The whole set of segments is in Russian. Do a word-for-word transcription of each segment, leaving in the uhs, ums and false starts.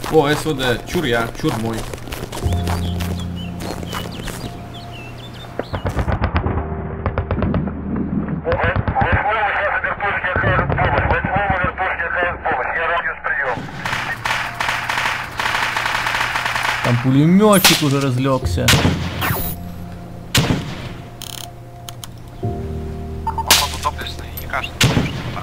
О, СВД, чур я, чур мой. Там пулеметчик уже разлегся. Походу доблестный, не кажется, что так.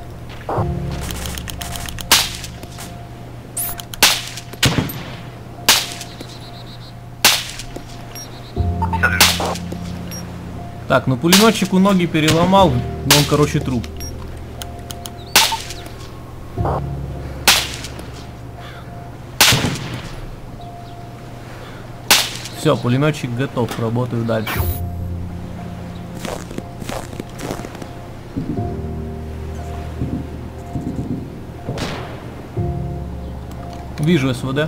Так, ну пулеметчику ноги переломал, но он, короче, труп. Все, пулеметчик готов, работаю дальше. Вижу СВД.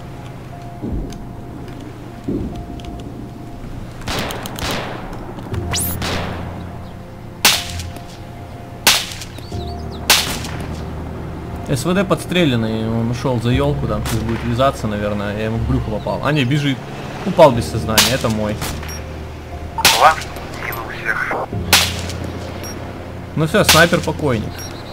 СВД подстреленный, он ушел за елку, там сейчас будет вязаться, наверное, я ему в брюхо попал. А не, бежит. Упал без сознания, это мой. Ладно, кинул всех. Ну все, снайпер покойник.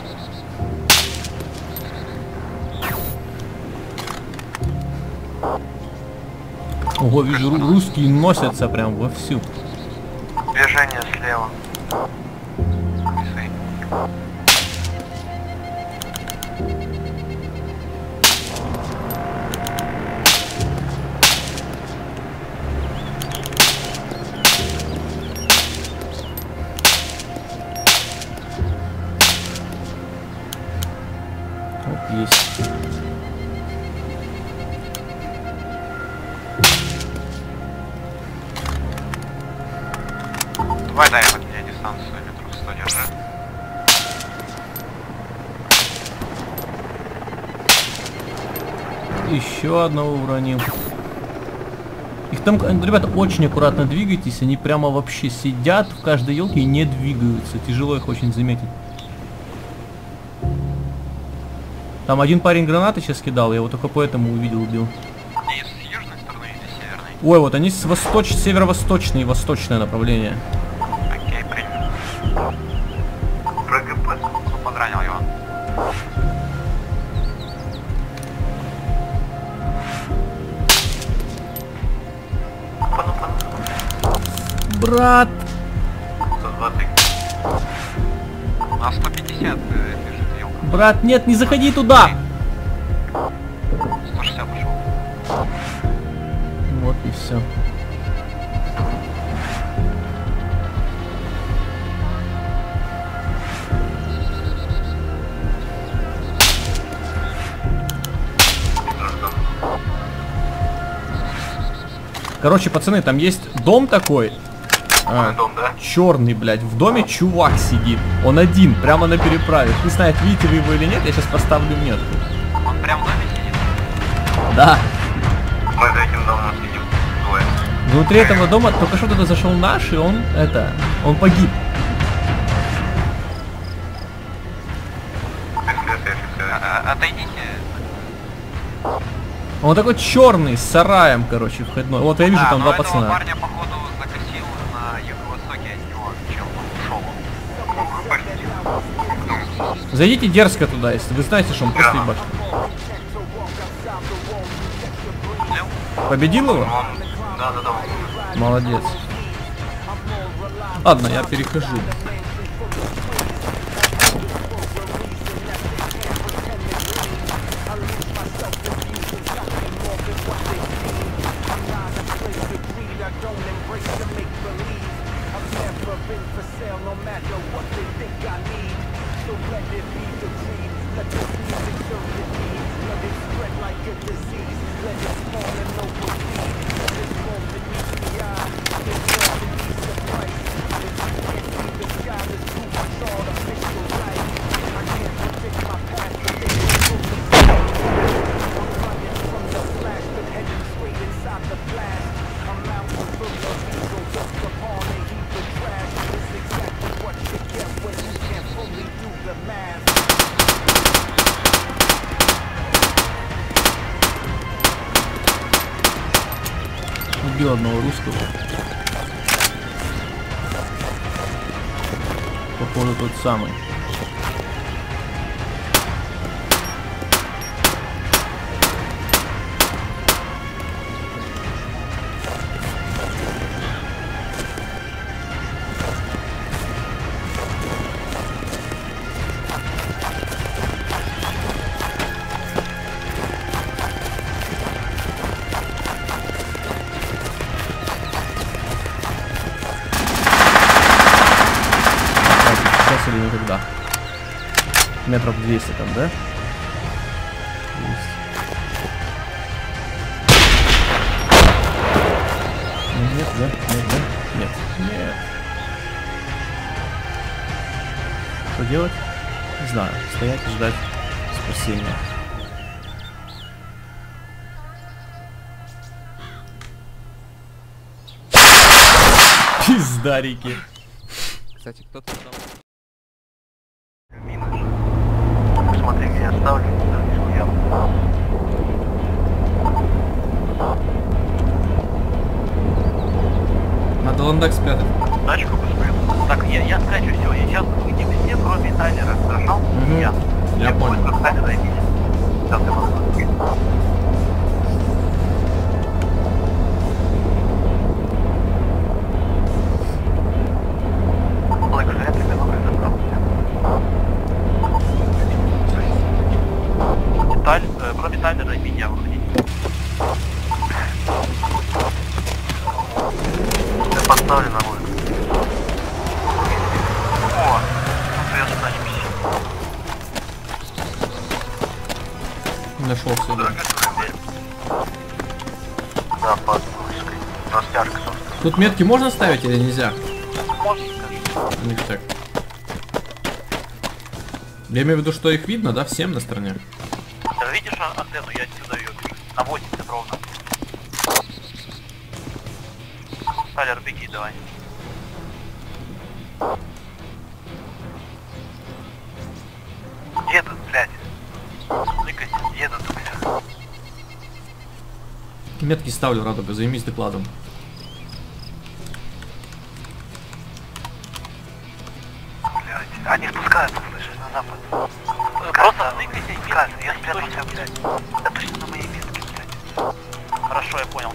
Ого, вижу, ру- русские носятся прям вовсю. Движение слева. Весы. Вот есть. Давай дай от меня дистанцию метров сто держи. Еще одного уронил. Их там, ребята, очень аккуратно двигайтесь, они прямо вообще сидят в каждой елке и не двигаются. Тяжело их очень заметить. Там один парень гранаты сейчас кидал, я его только поэтому увидел, убил. Они с южной стороны или с северной? Ой, вот они с восточ... северо-восточное и восточное направление. Окей, принято. Прыгай, кто подранил его? Брат! сто двадцать. На сто пятьдесят бежит елка. Брат, нет, не заходи туда! сто шестьдесят пошел. Вот и все. Короче, пацаны, там есть дом такой. А, Дом, да? черный, блядь. В доме чувак сидит. Он один, прямо на переправе. Не знаю, видите вы его или нет, я сейчас поставлю метку. Он прям в доме сидит? Да. Мы за этим домом сидим. Двое. Внутри этого дома только что туда зашел наш, и он, это, он погиб. А- Отойдите. Он такой черный, с сараем, короче, входной. Вот я вижу, А, там но два этого пацана. парня, походу, закосило на юго-востоке от него, чем он ушел. Зайдите дерзко туда, если вы знаете, что он просто ебашит. Победил его? Да, да, да. Молодец. Ладно, я перехожу. Убил одного русского. Походу тот самый. Или никогда. Метров двести там, да? двести. Нет, да? Нет, да? Нет. Нет. Что делать? Не знаю. Стоять и ждать спасения. Пиздарики. Кстати, кто-то там... Смотри, где я ставлю, я... Надо ландак спрятать. Тачку посмотрю. Так, я, я скачу все, я сейчас выйдем везде, кроме Тайлера, хорошо? Угу. Я. Я понял. Быстро Тайлер займись. Сейчас я могу. Таль, э, кроме Тайлера и меня выходить. Я поставлю на бой. О, ну я сюда не писи. Нашел сюда. Да, под вышкой. Растяжка, собственно. Тут метки можно ставить или нельзя? Можно, конечно. Ну, так. Я имею в виду, что их видно, да, всем на стороне? Ты видишь антенну? Я отсюда ее вижу. На восемьдесят ровно. Тайлер, беги, давай. Едут, блядь. Лыкайся, едут, блядь. Метки ставлю, Радуга, займись докладом. Блядь, они спускаются, слышишь, на запад. Просто лыкайся, спускаются, я спрятался, блядь. Да точно на моей метке, блядь. Хорошо, я понял.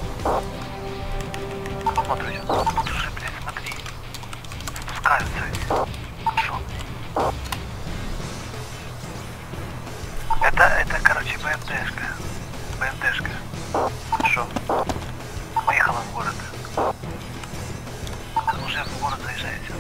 Посмотрю сейчас. Тут уже, блядь, смотри. Спускаются они. Шо? Это, это, короче, БМДшка. БМДшка. Хорошо. Поехала в город. Уже в город заезжаете.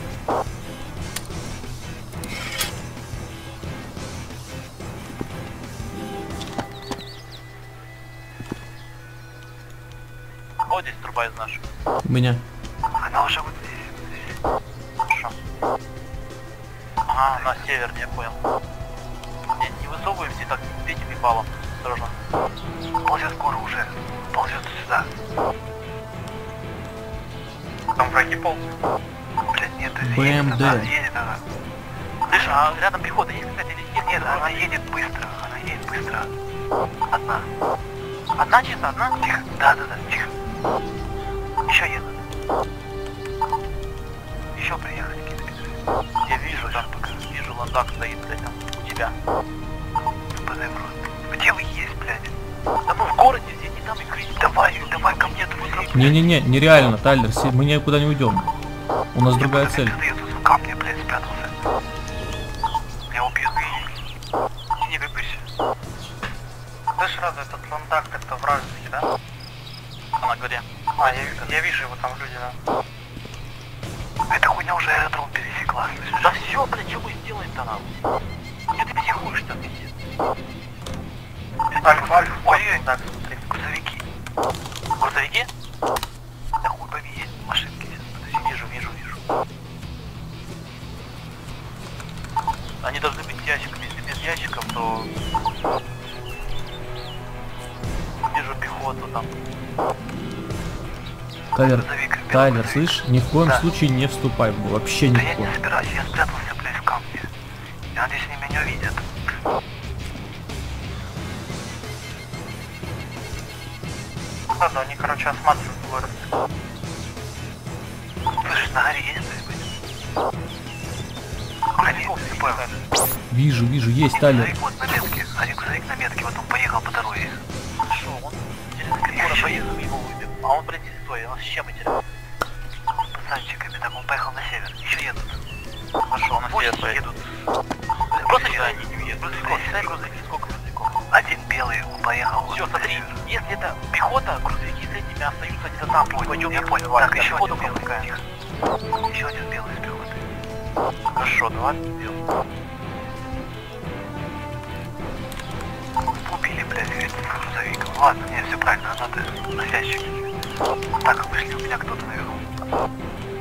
Вот здесь труба из наших. У меня. Она уже вот здесь. Вот здесь. Хорошо. Ага, на север, я понял. Не, не высовываемся, так этим ебалом. Осторожно. Ползет скоро уже. Ползет сюда. Там враги ползут. Блять, нет, это БМД. едет, едет она. Слышь, а рядом пехота есть, кстати, или нет? Нет, она едет быстро. Она едет быстро. Одна. Одна чисто, одна? Тихо. Да, да, да, тихо. Еще едут. Еще приехали какие-то пидоры. Я вижу, там пока. Вижу, ландак стоит, блядь, там у тебя. Ебаный в рот. Где вы есть, блядь? Да мы в городе здесь, не там и кричим. Давай, давай ко мне, твой брат. Не-не-не, нереально, Тайлер, се- мы никуда не уйдем. У нас другая цель. Я тут в камне, блядь, спрятался. Я убью. Не выпущу. Слышь, разве этот ландак как-то вражеский, да? Она где? А, я, я вижу его там люди, да. Эта хуйня уже аэродром пересекла, слышишь? Да все, блядь, что мы сделаем-то нам? Че ты психуешь-то, пиздец? Альфа, альфа, ой-ой, так, смотри, грузовики. Грузовики? Да хуй пойми, есть машинки здесь, подожди, вижу, вижу, вижу. Они должны быть ящиками, если без ящиков, то... Вижу пехоту там. Тайлер, Грузовик, Тайлер, грузовик. слышь, ни в коем Да. случае не вступай в бой, вообще ни Да в я коем. не собираюсь, я спрятался, блядь, в камне. Я надеюсь, они меня видят. Походу, они, короче, осматривают город. Слышишь, на горе есть кто-нибудь? Ходи, ты понял. Вижу, вижу, есть Талер. Грузовик вот на метке. Один грузовик на метке, вот он поехал по дороге. Хорошо, он через скоро поехал, его выбил. А он, блядь, стой, он с чем потерял? С пацанчиками, так он поехал на север. Еще едут. Хорошо, на север поедут. Просто сюда они не уедут. Грузовики, грузовики, сколько грузовиков? Один белый, он поехал. Все, смотри, если это пехота, грузовики с этими остаются где-то там. Пойдем, я понял. Так, еще один белый. Еще один белый с пехоты. Хорошо, два белых. Убили, блядь, говорит, грузовик. Ладно, не, все правильно, надо носящих. Так, вышли, у меня кто-то наверху.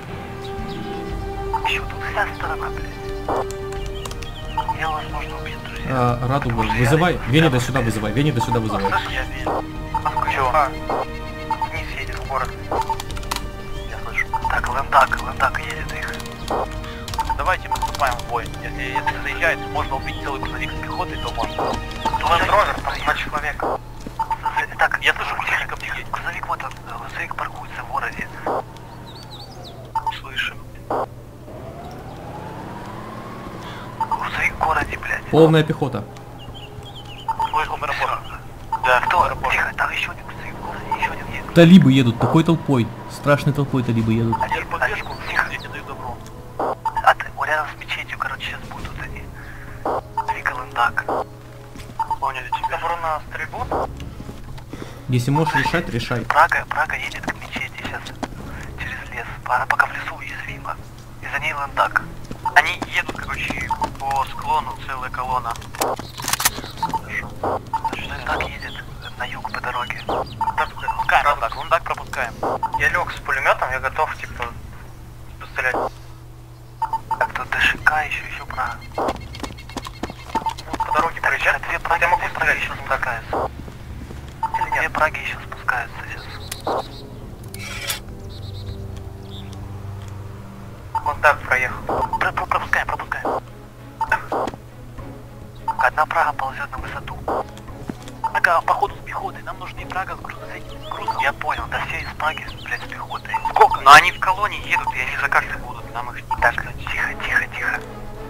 Еще тут вся сторона, блядь. Я, возможно, убью, друзья. А, Радуга, вызывай. Венида сюда вызывай. Венида сюда вызывай. Слышь, я вижу. Чего? Вниз едет в город. Я слышу. Так, Лендак, Лендак едет их. Давайте мы вступаем в бой. Если, если заезжает, можно убить целый грузовик с пехотой, то можно. Лендровер, на человека. Так, я слышу, грузовик едет. Грузовик вот он, грузовик паркуется в городе. Слышим. Грузовик в городе, блядь. Полная пехота. Слышал аэропорт. Да, кто? Аэропорт. Тихо, там еще один грузовик в городе, еще один едет. Талибы едут, такой толпой. Страшной толпой талибы едут. Один подвешку, тихо, я тебе даю добро. А ты, рядом с мечетью, короче, сейчас будут они. Вика Лендак. Поняли тебя. Добро на стрельбу? Если можешь решать, решай. Прага, Прага едет к мечети сейчас. Через лес. Она пока в лесу уязвима. И за ней Лендак. Они едут, короче, по склону, целая колонна. Хорошо. Значит, Лендак едет на юг по дороге. Пропускаем, Лендак, Лендак пропускаем. Я лег с пулеметом, я готов, типа, пострелять. Так, тут ДШК, еще, еще Прага. По дороге проезжать. Две Праги, я могу стрелять, еще спускаются. Две Праги еще спускаются сейчас. Вот так проехал. Про -про пропускаем, пропускаем. Одна Прага ползет на высоту. Прага, походу, с пехотой. Нам нужны Прага с грузом. Груз. Я понял, да все из Праги, блядь, с пехотой. Сколько? Но они в колонии едут, и они за как-то будут. Нам их не так. Тихо, тихо, тихо.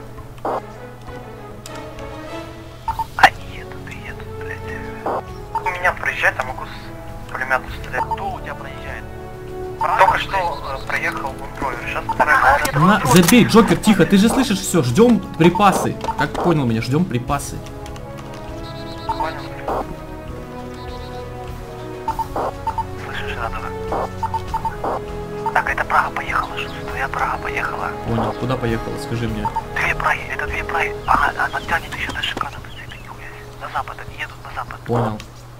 Они едут и едут, блядь. У меня проезжает, а могу с пулемета стрелять. Кто у тебя проезжает? Только что э, проехал Лендровер, сейчас проехал. На, забей, Джокер, тихо, ты же слышишь все, ждем припасы. Как понял меня, ждем припасы. Понял. Слышишь, Радуга? Так, это Прага поехала, что твоя Прага поехала. Понял, куда поехала, скажи мне. Две Праги, это две Праги. Ага, она тянет еще до Шикана, ты нихуя. На запад, они едут на запад. Понял.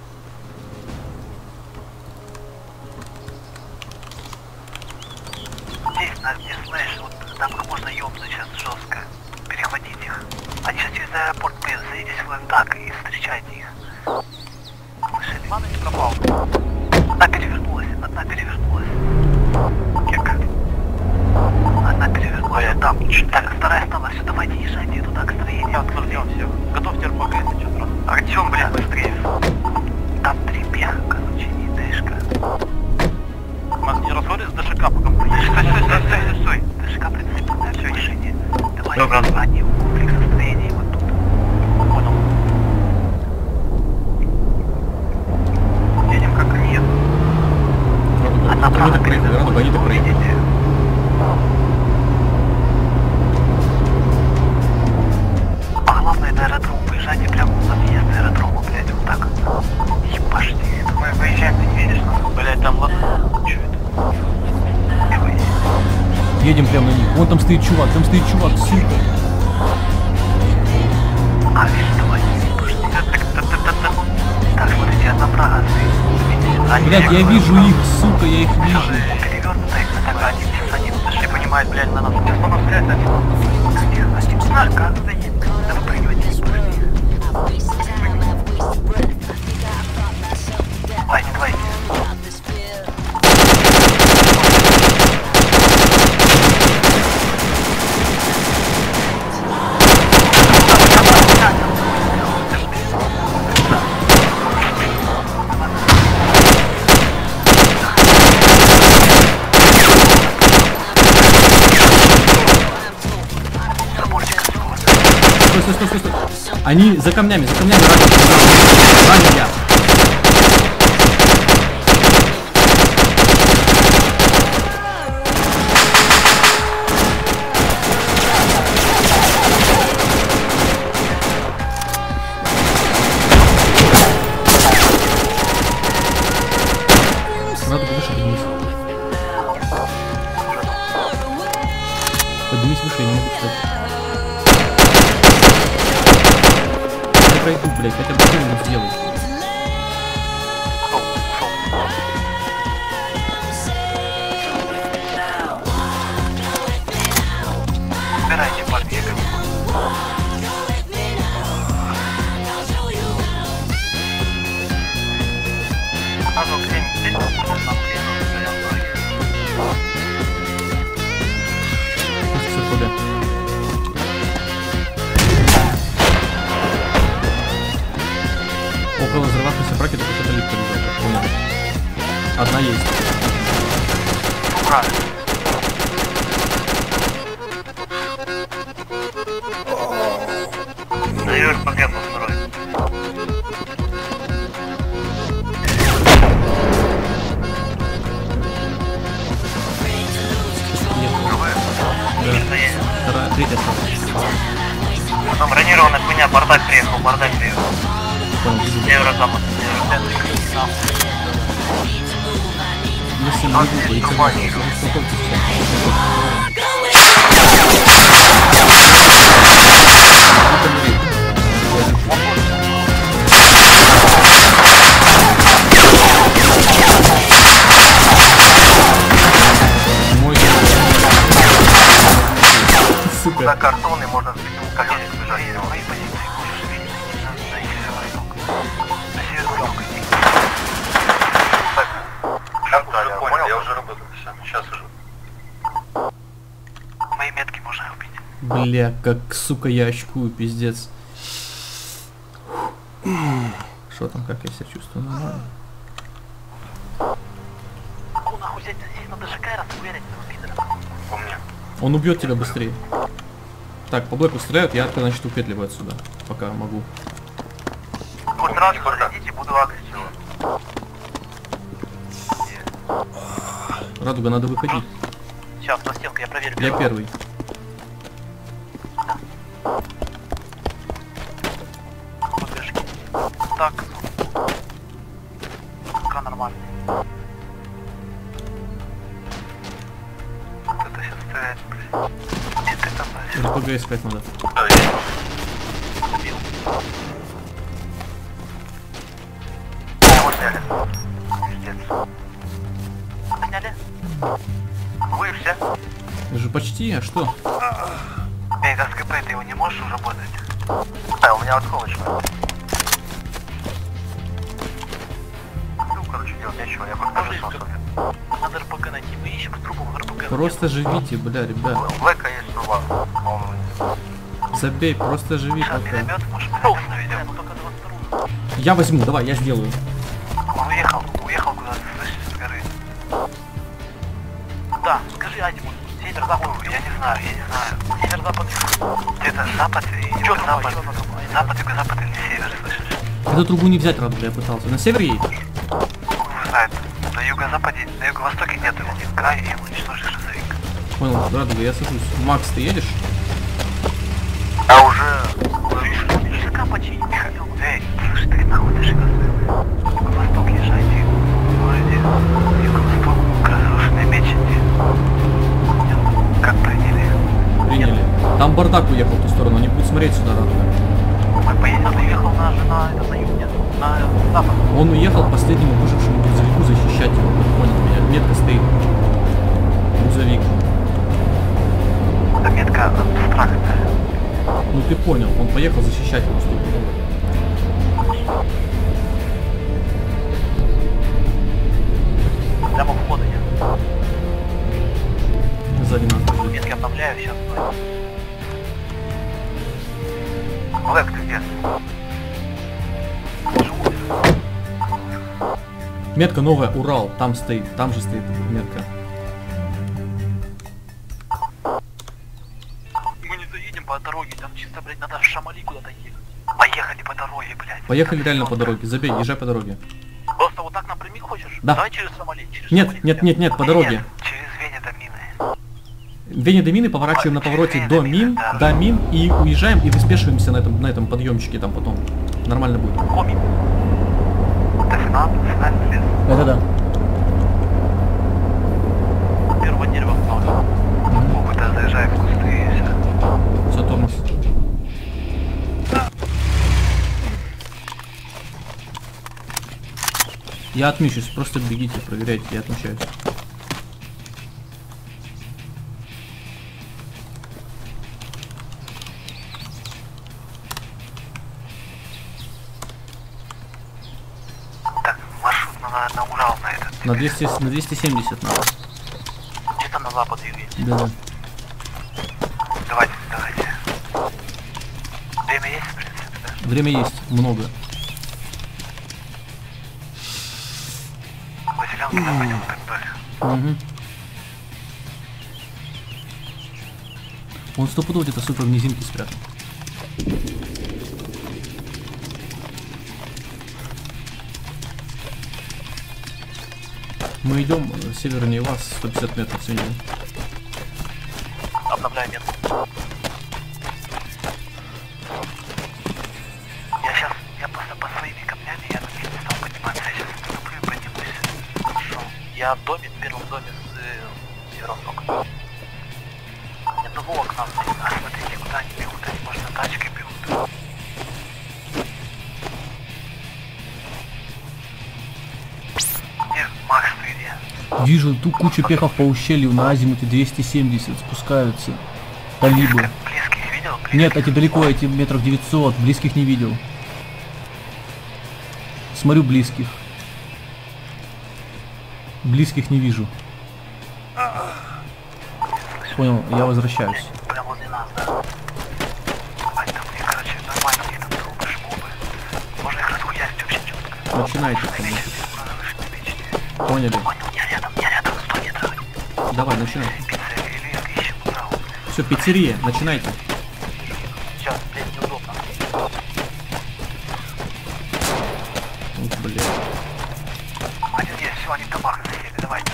Здесь на где слэш, вот там их можно ёбнуть сейчас жестко. Перехватить их. Они сейчас через аэропорт поедут, садитесь в Лендак и встречайте их. Слышали? Ладно, не пропал. Одна перевернулась, одна перевернулась. Кек. Одна перевернулась, а там. Так, вторая стала, все, давайте езжайте туда, к строению. Отложим всех. Готовьте РПГ, если что сразу. Артем, блядь, быстрее. Там три пеха, короче, и дэшка. Нас не расходит с ДШК, пока мы едем. Стой, стой, стой, стой, стой, стой. ДШК прицеплена в машине. Давай, они в комплекс состоянии вот тут. Понял. Едем как они едут. Радуга, Одна они Прага так проехали, перед Радуга, они так проехали. видите? А главное, на аэродром выезжайте прямо на въезд аэродрома, блядь, вот так. Ебашьте. Мы выезжаем, ты не видишь нас? Блядь, там ладно. Чё это? Едем прямо на них. Вон там стоит чувак, там стоит чувак, сука. А, вижу, давай. Так, смотрите, одна Прага стоит. Блядь, я вижу их, сука, я их вижу. Перевернутая их атака, один плюс один. Ты понимает, блядь, на нас. Сейчас по нам стрелять, один. Тихо, один. Знаешь, как заедет? Да вы прыгивайте, подожди. Давайте, давайте. стой, стой, стой, стой. Они за камнями, за камнями ранят. Ранят я. Надо выше поднимись. Поднимись выше, я не могу встать. Я пройду, блядь, хотя бы что-нибудь сделай. Убирайте побега. Надо где-нибудь здесь, там Все, куда? Около взрывавшейся браки только что-то липка лежал, как понял. Одна есть. правильно. Даешь пакет второй. Вторая, третья стала. Там бронированная хуйня, бардак приехал, бардак приехал. Понял, вижу. Северо-запад, северо-запад. Если не буду, то и Супер. За картон и можно с этим колесом бежать. Мои позиции будешь видеть на северный юг. На северный юг иди. Так, я уже понял, я уже работаю. Все, сейчас уже. Мои метки можно убить. Бля, как, сука, я очкую, пиздец. Что там, как я себя чувствую? Нормально. Ну нахуй взять, здесь надо ЖК раз уверить этого пидора. Помню. Он убьет тебя быстрее. Так, по блэку стреляют, я значит упетливаю отсюда, пока могу. Вот сразу подойдите, буду агрить его. Радуга, надо выходить. Сейчас, на стенку, я проверю. Я первый. Подвижки. Так. Пока нормально. Кто-то сейчас стреляет, блядь. Где ты там, блядь? РПГ искать надо. Да, я убил. Его сняли. Пиздец. Сняли? Вы все? Уже почти, а что? Эй, с КП ты его не можешь работать? А, у меня отхолочка. Ну, короче, делать нечего, я покажу сам себе. Надо РПГ найти, мы ищем с другого РПГ. Просто живите, бля, ребят. У Блэка есть труба, по-моему. Забей, просто живи Сейчас пока. перемет, может, перемет наведем. Ну, только двадцать вторую. Я возьму, давай, я сделаю. Он уехал, уехал куда-то, слышишь, с горы. Да, скажи Адиму, север-запад. Я не знаю, я не знаю. Север-запад. Где-то запад и юго-запад. Запад, юго-запад или север, слышишь? Эту трубу не взять, Радуга, я пытался. На север едешь? Не знаю, на юго-западе, на юго-востоке нет один край, и уничтожишь грузовик. Понял, Радуга, я сажусь. Макс, ты едешь? А уже... Языка почини, Михаил. Эй, слушай, ты нахуй ты шикарный. Юго-восток езжайте. Вроде юго-восток к разрушенной мечети. Как приняли? Приняли. Там бардак уехал в ту сторону, они будут смотреть сюда, Радуга. Мы поедем, он уехал на, на, на, на юг, нет, на запад. Он уехал к последнему выжившему грузовику защищать его, ты понял меня? Метка стоит. Грузовик. Это метка абстрактная. Ну ты понял, он поехал защищать его столько. Прямо входа нет. Сзади нас. Метки обновляю, сейчас стой. Блэк, ты где? Живу. Метка новая, Урал, там стоит, там же стоит метка. Мы не заедем. едем по дороге, там чисто, блядь, надо в Шамали куда-то ехать. Поехали по дороге, блядь. Поехали реально по дороге. Забей, езжай по дороге. Просто вот так напрямик хочешь? Да. Давай через Шамали, через Нет, Шамали. нет, нет, нет, по дороге. Нет, через Вене до Мины. Вене до Мины поворачиваем на повороте до Мин, до Мин и уезжаем и выспешиваемся на этом, на этом подъемчике там потом. Нормально будет. Коми. Это финал, финальный лес. Это да. Первого дерева много. Ох, да, заезжай в кусты и все. Все, тормоз. Я отмечусь, просто бегите, проверяйте, я отмечаюсь. Так, маршрут надо на Урал на этот. На двести, на двести семьдесят надо. Где-то на запад двигайте. Да, да. Давайте, давайте. Время есть, в принципе, да? Время есть, много. Василянки, там пойдем как дальше. Угу. Он стопудово где-то супер в низинке спрятан. Мы идем э, севернее вас, сто пятьдесят метров с ним. Обновляю метку. Я сейчас, я просто по своими камнями, я на месте стал подниматься, я сейчас остановлю и поднимусь. Хорошо. Я в доме, в первом доме с э, северо-востока. Нет того окна, а смотрите, куда они бегут, они, может, на тачке бегут. Где Макс, ты где? Вижу ту кучу пехов по ущелью на азимуте двести семьдесят спускаются. Талибы. Близких видел? Близких? Нет, эти далеко, эти метров девятьсот, близких не видел. Смотрю близких. Близких не вижу. Понял, я возвращаюсь. Прям возле нас, да. Ай, там мне, короче, нормально, мне там трубы, шмобы. Можно их расхуярить вообще четко. Начинайте. Навечите, надо навечите. Поняли. Понял, я рядом, я рядом, сто метров. Давай, начинай. Пиццерия, ищем право, блядь. Все, пиццерия, начинайте. Сейчас, блядь, неудобно. Ух, блядь. Они здесь, все, они в домах засели, давайте.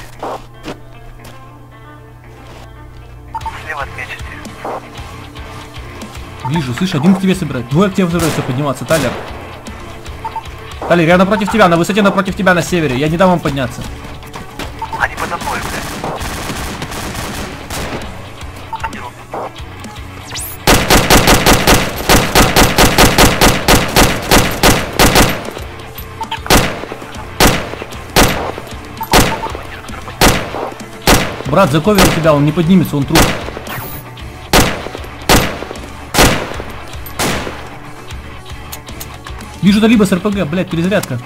Слева отмечите. Вижу, слышь, один к тебе собирает. Двое к тебе собираются подниматься, Талер. Талер, я напротив тебя, на высоте напротив тебя на севере. Я не дам вам подняться. Они подо мной, блядь. Они ровно. Брат, заковер тебя, он не поднимется, он труп. Вижу талиба с РПГ, блядь, перезарядка.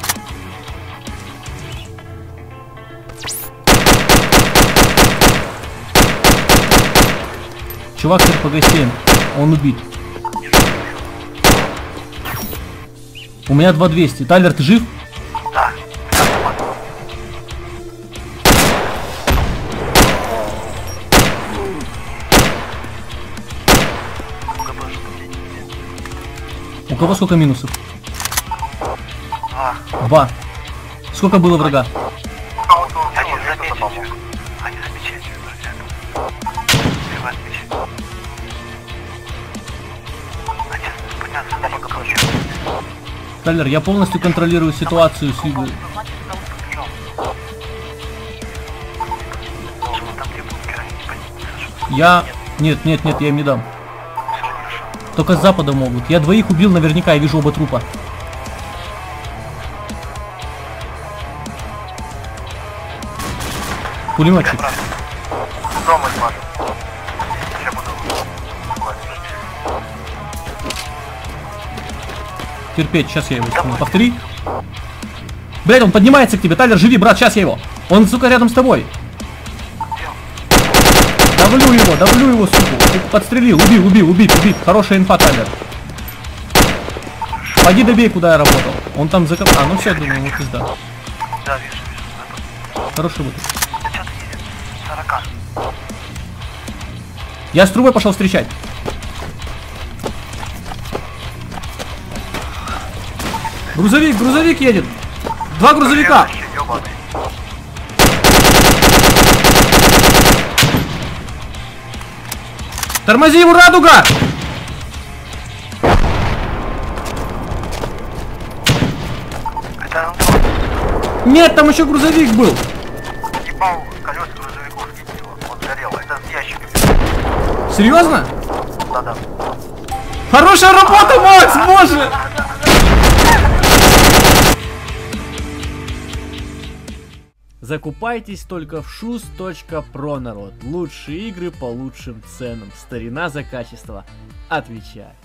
Чувак с РПГ семь, он убит. У меня два двести. Тайлер, ты жив? Да, там дома. У кого сколько минусов? Два. Два. Сколько было врага? Они заметили. Они замечательные, друзья. Слева отмечайте. Они подняться на бок прочь. Тайлер, я полностью контролирую ситуацию с юга. Я... Нет, нет, нет, я им не дам. Только с запада могут. Я двоих убил наверняка, я вижу оба трупа. Пулеметчик. Дома смажу. Я буду. Терпеть, сейчас я его сниму. Повтори. Блять, он поднимается к тебе. Тайлер, живи, брат, сейчас я его. Он, сука, рядом с тобой. Давлю его, давлю его, сука. Подстрелил, убил, убил, убит, убит. Хорошая инфа, Тайлер. Пойди добей, куда я работал. Он там закоп... А, ну все, думаю, ну пизда. Да, вижу, вижу. Хороший выход. Да что ты едешь? сорока. Я с трубой пошел встречать. Грузовик, грузовик едет. Два грузовика. Тормози его, Радуга! Это Нет, там еще грузовик был. ебал колеса грузовиков, видите его? Он горел. Это с ящиками. Серьезно? Да-да. Хорошая работа, Макс, боже! Закупайтесь только в шуз точка про, народ. Лучшие игры по лучшим ценам. Старина за качество. Отвечай.